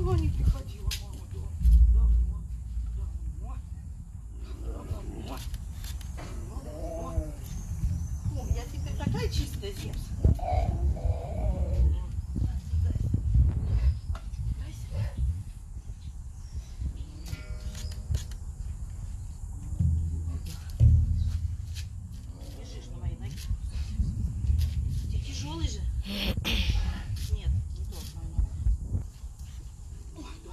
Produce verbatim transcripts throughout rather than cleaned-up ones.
давно не приходила, мама. Давно, давно, давно, давно. О, я теперь такая чистая здесь. Лежишь на моей ноге. Ты тяжелый же? Нет, не то, мою ногу. Ой, да.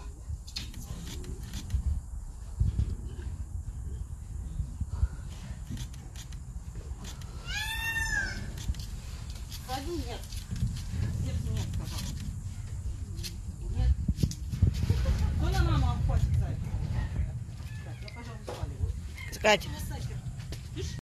Ходи, нет. Сердце нет, сказала. Нет. Кто на маму обхватит, Зайка? Так, я, пожалуйста, сваливаю. Катя.